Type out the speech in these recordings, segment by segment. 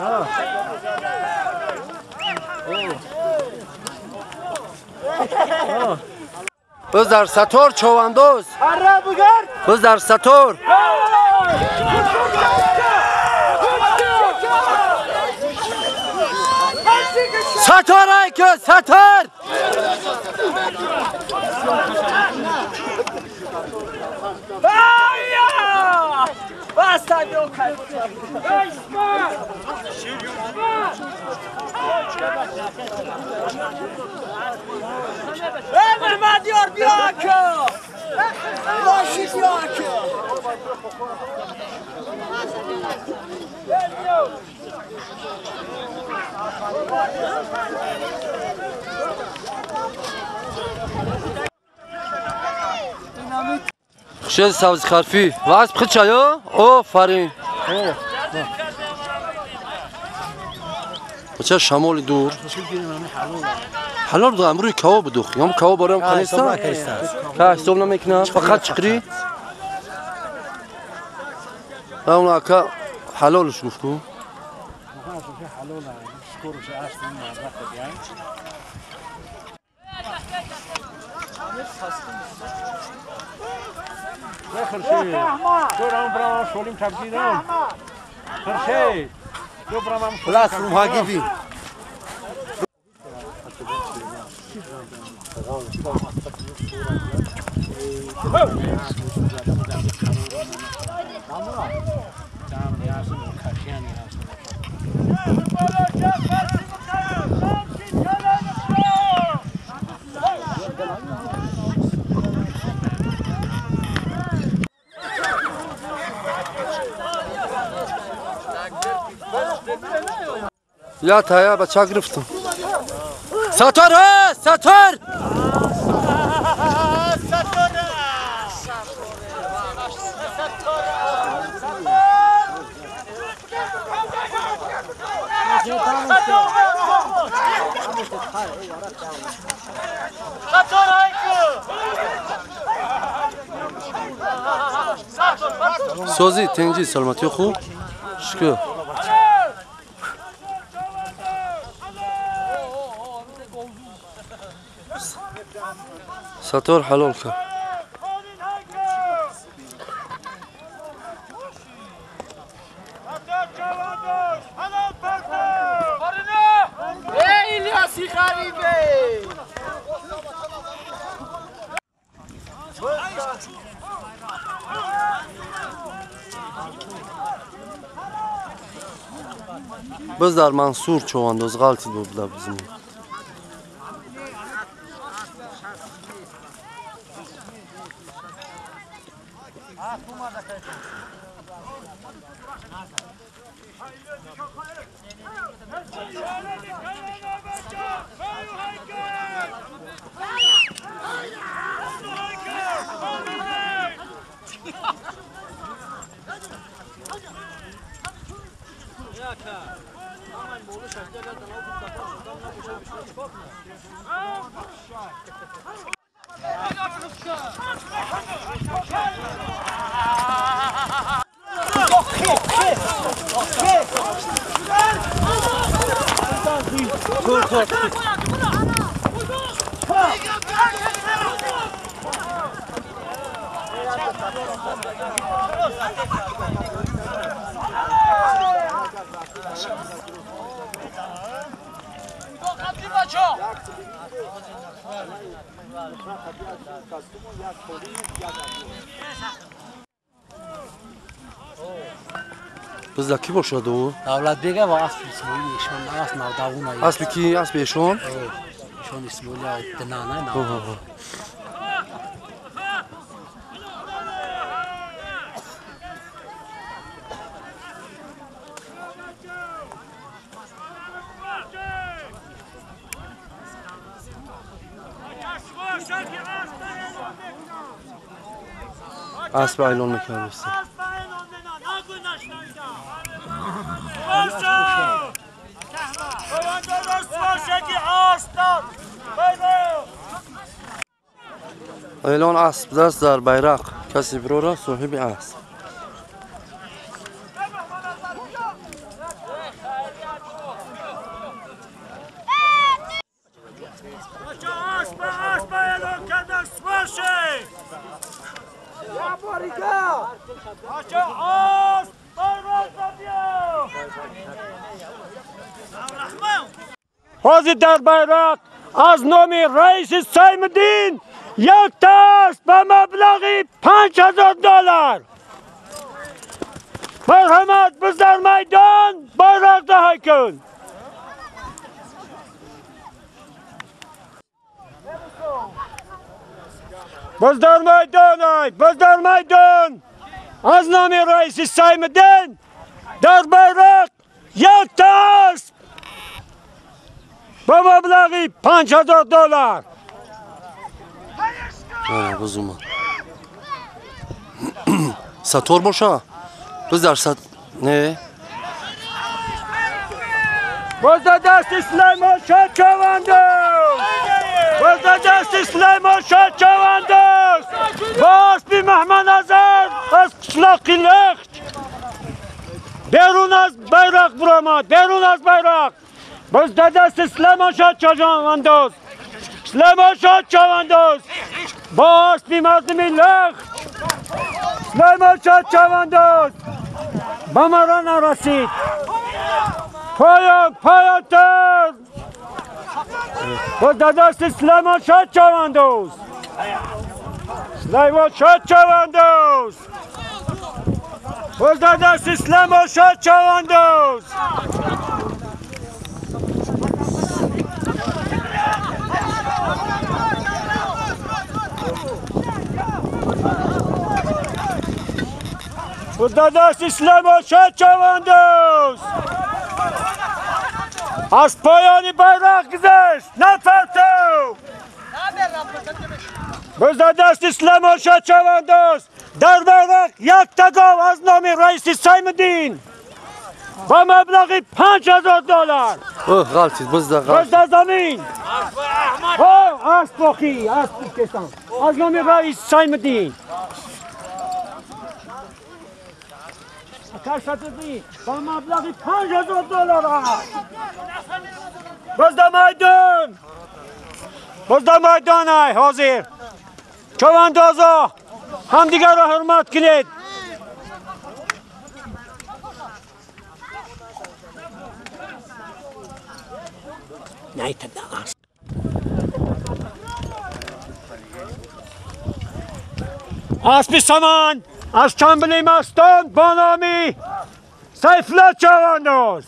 بز در ستار چواندوز بز در ستار ستار ای که ستار محمد یار بیا که باشی بیا که خشل سبز خرفی واسه بخد چایا آفرین بچه شمال دور حلال بود امروی کوا بدوخ یا کوا برام خلیستا که حساب نمیکنه فقط چقری اون اکا حلالش گفتو خرشید دو رام برام شولیم تبدیلم خرشید دو برام خلاص رو مهاجمی یا تایا بچه گرفتم ستار ها ستار سوزی تنجی سلامتی خوب شکر ستار حلال کرد ایلیاسی غریبه biz در منصور چواندوز غلطی بوده بزنیم biz de ki boşadı o? Davlat Bey'e ve asıl İsmail'i işon aslında davuna. Aslı ki aslı eşon? Evet. İşon İsmail'i denana ne? اسب ایلان میکنه بسته ایلان اسب دست در بیرق کسی برو را صاحب اسب حاضر در بیرق از نام رئیس سیم‌الدین یک دست به مبلغ $5000 مرحمت بز در میدان بیرق دهی کن. بز در میدان بز در میدان از نام رئیس سیم‌الدین در بیرق یک دست به مبلغ $5000. بزوما سطور باشه بز در ست نه بز در دست سلیمان شاه چوندوز بز در دست سلیمان شاه چوندوز باز بی محمد ازر از قشلاق لخت بیرون از بیرق برآمد بیرون از بیرق بز در دست سلیمان شاه چوندوز سلیمان شاه چوندوز باز بی مردم لخت سلیمان شاه چوندوز به مرا نرسید پایان تر بز در دست سلیمان شاه چوندوز سلیمان شاه چوندوز بز در دست سلیمان شاه چوندوز بز در دست سلیمان شاه چوندوز از پایان بیرق گذشت نفرتو بز در دست سلیمان شاه چوندوز در بیرق یک تگاو از نام رئیس سیم‌الدین با مبلغ $5000 غلطید بز در زمین اسب باخی اسب کشتم از نام رئیس سیم‌الدین با مبلغ $5000 بز در میدان بز در میدان ای حاضر چوندازا همدیگر را حرمت کنید اسب سمان از چنبلی مستان با نامی سیفالله چوندوز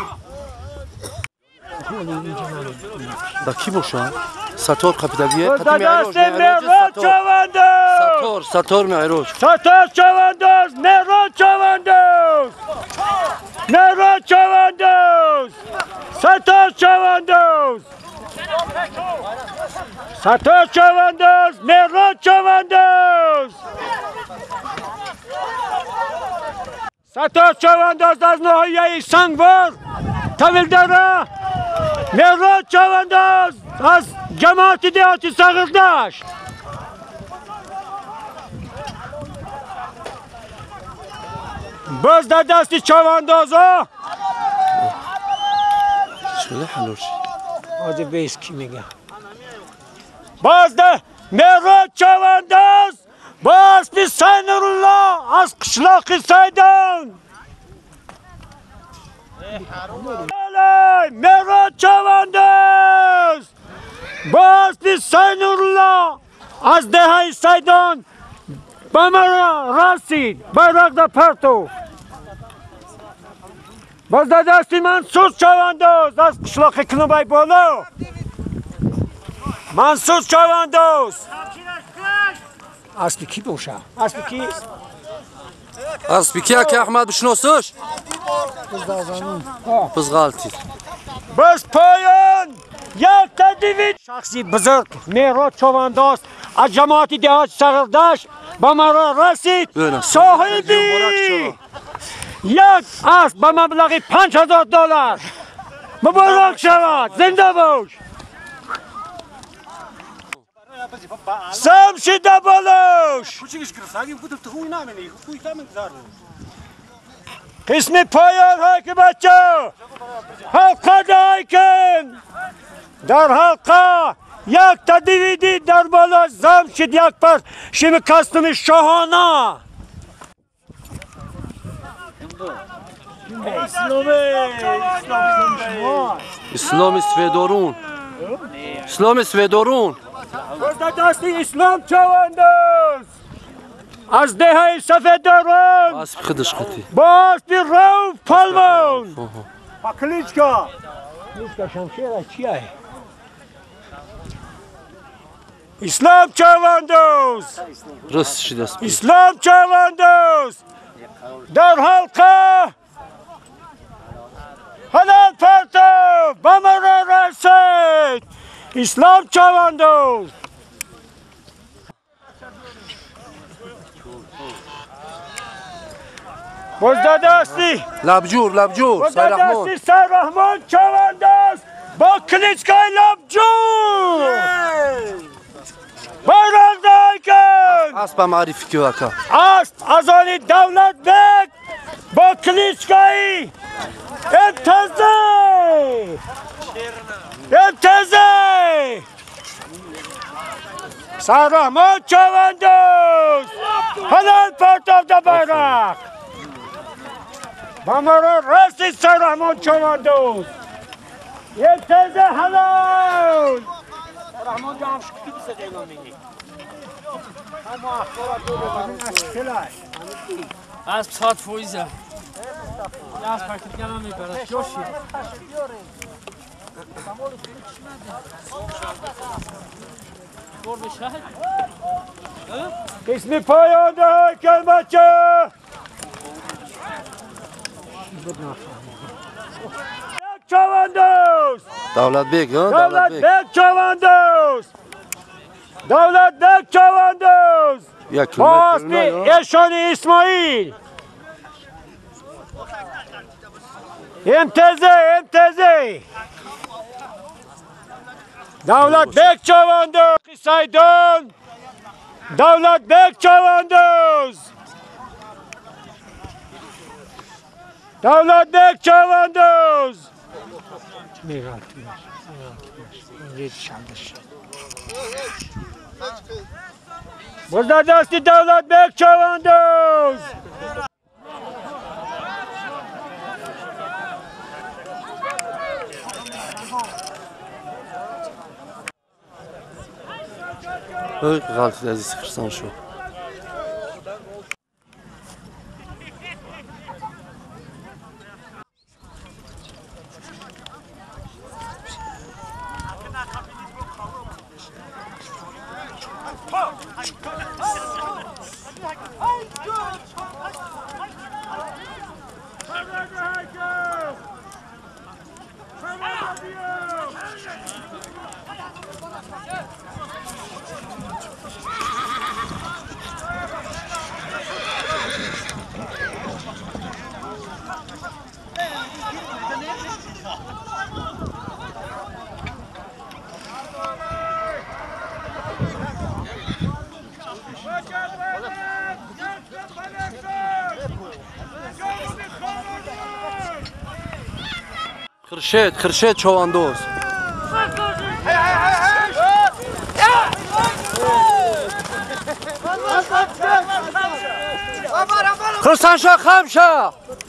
با کی باشه؟ سطور قپیدگیه؟ بز در دست مهراد چوندوز سطور معروج سطور چوندوز مهراد چوندوز مهراد چوندوز سطور چوندوز سطور چوندوز مهراد چوندوز سطور چوندوز از ناحیه سنگوار طویلدره مهراد چوندوز از جماعت دیهاتی صغیردشت بز در دست چوندازا شده حلوش آجه بیس کی میگه باز ده مهراد چوندوز باز بی سینالله از قشلاق سیدان مهراد چوندوز باز بی سینالله از دهه سیدان به مرا رسید بیرق در پرتو باز در دستی منصور چوندوز از قشلاق کنوبای بالا منصور چوندوز اسب کی باشه؟ اسب کی؟ اسب کی که احمد بشناسش؟ بز غلطید بز پایان یک تدوید شخصی بزرگ مهراد چوندوز از جماعت دیهات صغیردشت به مرا رسید صاحبی یک اسب به مبلغ $5000 مبارک شود زنده باش سم شده بالاش قسم پایان های که بچه حلقه دهی کن در حلقه یک تا دیویدی در بالا زم شد یک پر شیم کستوم شاهانه اسلام سویدارون اسلام سویدارون وزد دست اسلام چوانداز از دهه سفید درون اسب خدش خطی باز بی روف پلوان کلیچکا شمشیره چیه اسلام چوانداز رست شد است اسلام چوانداز در حلقه حلال پرتو بمره رسید اسلام چوانداز وزد دستی لبجور سای رحمان دستی سر رحمان چوانداز با کلیچکای لبجور بایرق دایی کن اسب معرفی که وکا است از آن دولت بگ با کلیچکای امتزه سر رحمان چوانداز حلال پرتاب دا بایرق بمره رسید سر رحمان چوانداز امتزه حلال رحمان جا هم شکتی بسه دیگه میگی اما اخبارات دو ببرون از ساعت فویزه از پاکت کنم میبرد جوشی اسم پایان ده کلمچه چوانداز دولت بیگ ها دولت بگ چوانداز دولت بگ چوانداز یک باز کلمه بی اشانی اسماعیل امتزه دولت بگ چوانداز سیدان دولت بگ چوانداز دولت بگ چوانداز وزد دستی دولت بگ چوانداز غلط عزیز خرسان شو خرشید چوانداز خرسان شا خمشا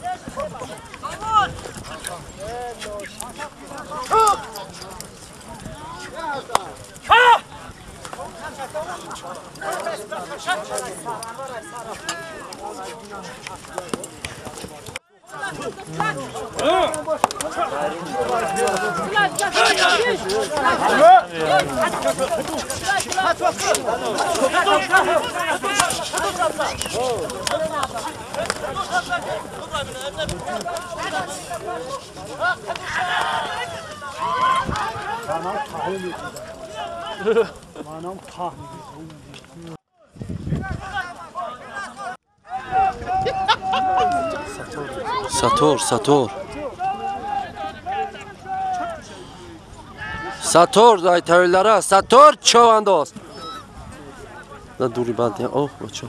ساتور دای تاویلاره ساتور چوانداز دا دوری بعد اوه بچه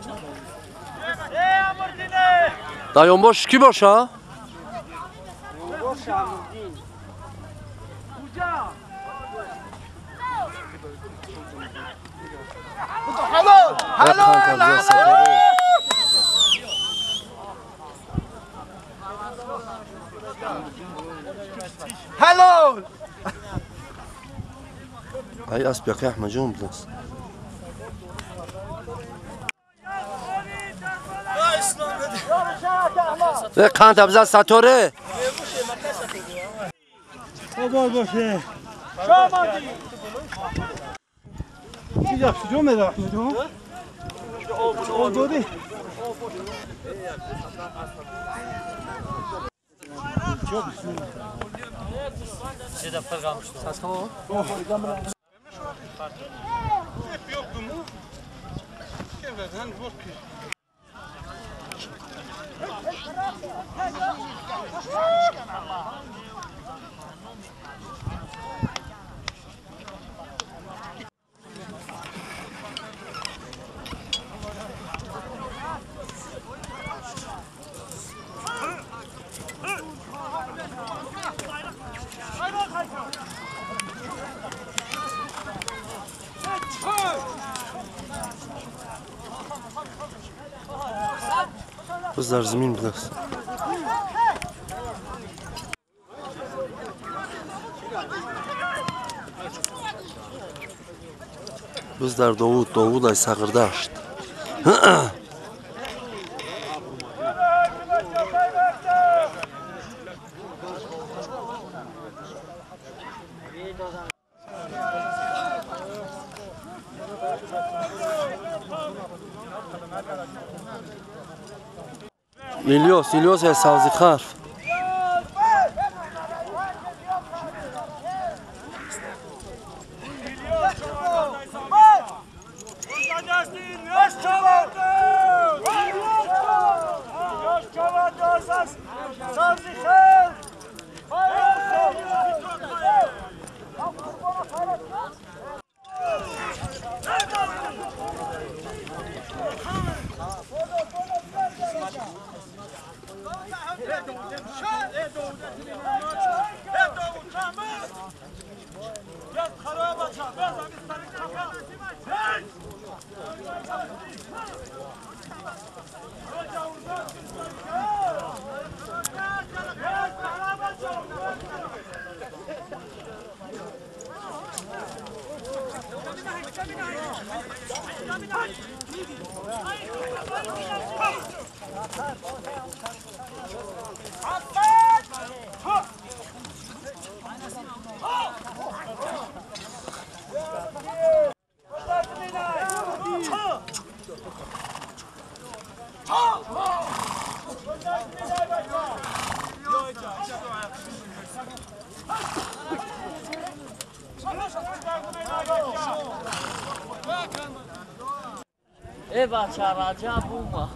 دایون باش کی باشه؟ هلو هاي أسبيك يا أحمد جون بلس لا كانت أبزار ساتوره بابا باشه شامادی چی داشتی جو میده احمد جو آب دادی Şeyde fırgamıştı. Saçma o. بزار زمین بلس بزار داوود ای ساغرداشت İlyos ya savzikar. ای بچه راجع بوما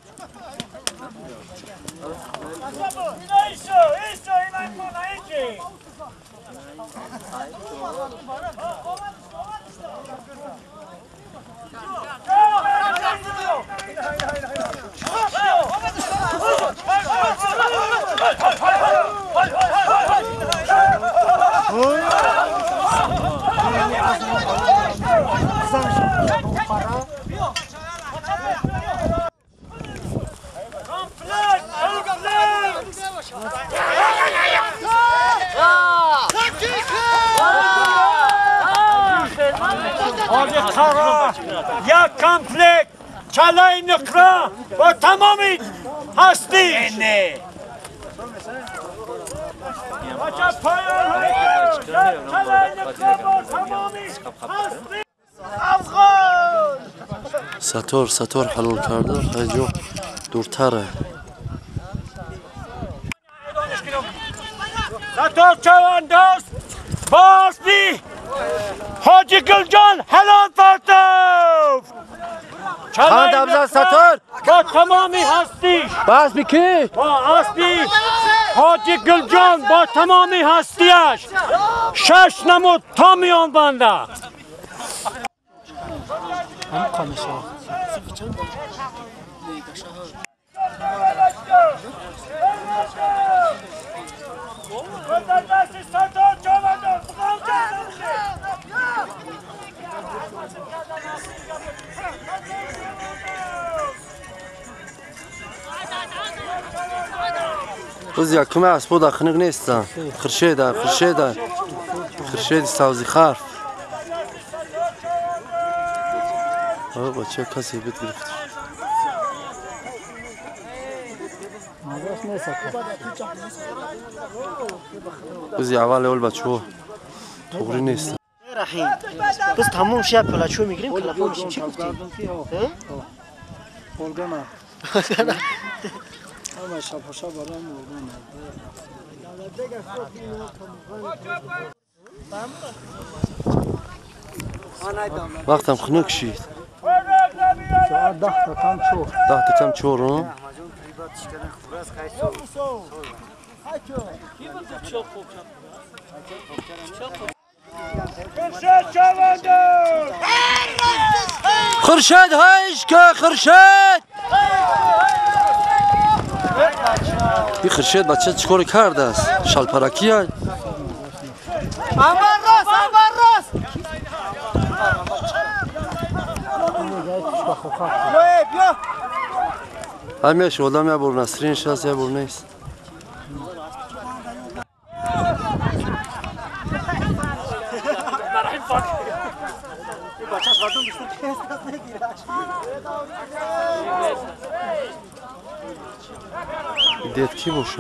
یک کمپلکت کلای نقره با تمامی هستی نه بچه پایان های کلای نقره با تمامی هستی افغان ساتور حلول کرده خیلی دورتره ساتور چوانداز باسبی حاجی گلجان حلال پرتوف کانت ابزار ساتور با تمامی هستیش بس بکی با اسبی حاجی گلجان با تمامی هستیش 6 نمود تا میان بنده از یکم اسبو داخنق نیستن خرشید سازی خرف بچه کسی بیت گرفت از اول اول بچه توری نیستن رحیم بس تموم شب کلاچو میگیریم کلاپو میشیم چی گفتی؟ Organa. Ama şapşa baran organa. وقتم خنک شید ده کم چور خرشد هایش که خرشد این خرشد بچه چکار کرده است شلپرکی های همیشه ولدم یا بور نسرینش هست یا بور نیست دید کی باشه؟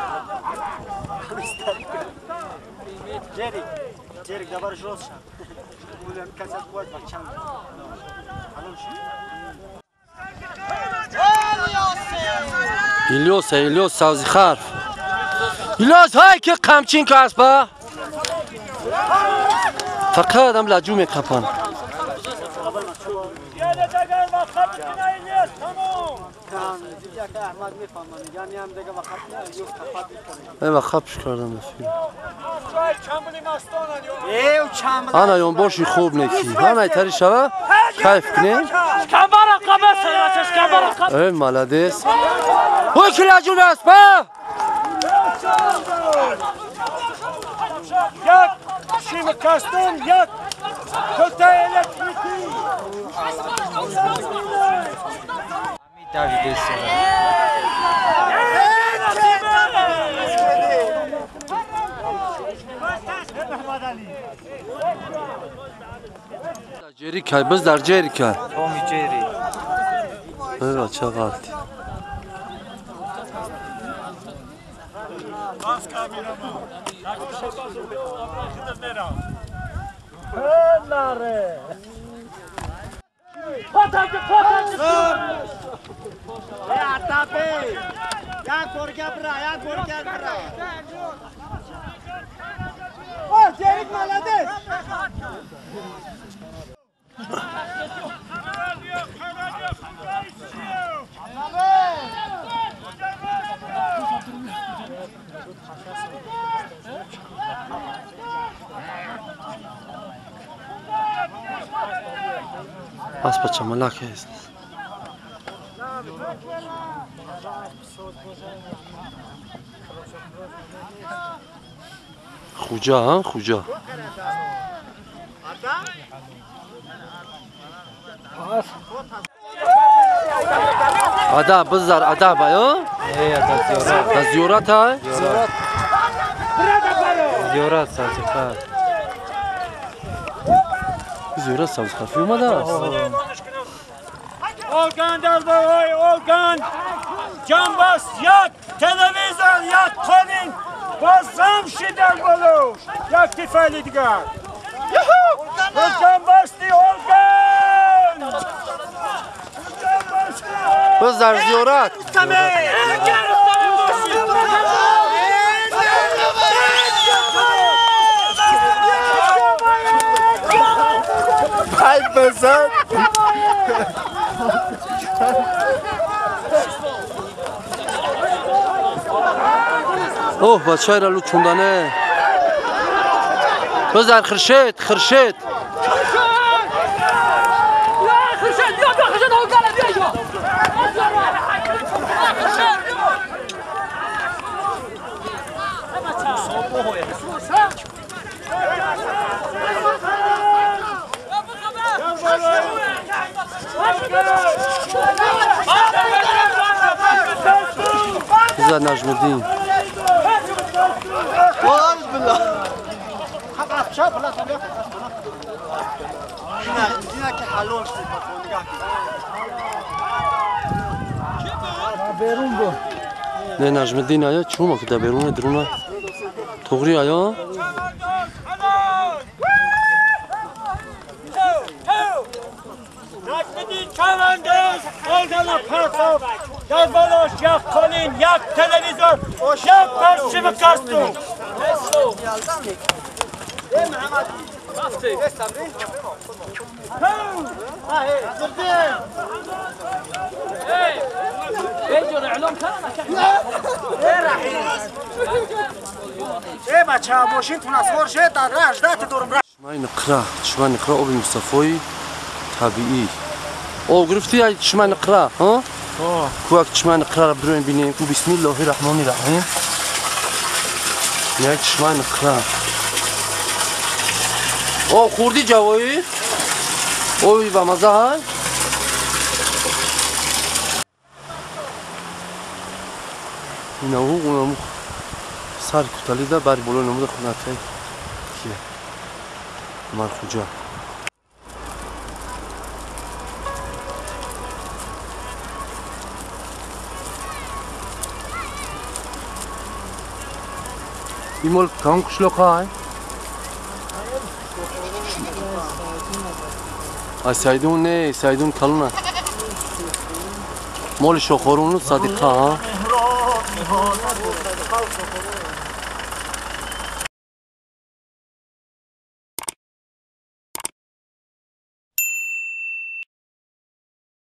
جریک دبارش روز شد بودم کسی باید بچم ایلیوس سازی خرف ایلیوس های که قمچین که هست با فقط هم لجو میقپن ایوه خبش کردم افیر آنا یون باشی خوب نکی آنا تری شوه کیف کنی ای مالدیس اوی که لجو میست با یک شیم کستون یک کلته الکتریکی جری که بز در جری که تومی جری ایوه چقدر بس بچه ملاک هست خوجا ها خوجا ادب بزر ادب ها زیارت ها زیارت سازخر زیارت سازخر فی اومده است Olgan Dalboy, Olgan Canbas yak, televizyon yak, kolin Bazzam şidel buluş Yak tifayli digar Olgan bastı, Olgan بزر زیارت Ay بزن اوه بچه های را لو چوندانه بزر خرشید خرشید بزر نجم الدین نه نجم الدین آیا چوما که بیرون درونه تغری آیا نجمدین چوندوز آلدن پرتاب در بالاش یک کالین یک تلویزور یک پرچم کارتون شمای نقره آب مصطفی طبیعی او گرفتی ای شمای نقره ها کوک شمای نقره را بروین بینیم کو بسم الله الرحمن الرحیم یک شمای نقره او خوردی جوایی اوی با مزه های این اونمو سر کتالی ده بری بلو نموده خونه تایی کیه عمر خوجا این مال کام کشلوک های سایدون نه سایدون کلونه مال شخورون صدیقه ها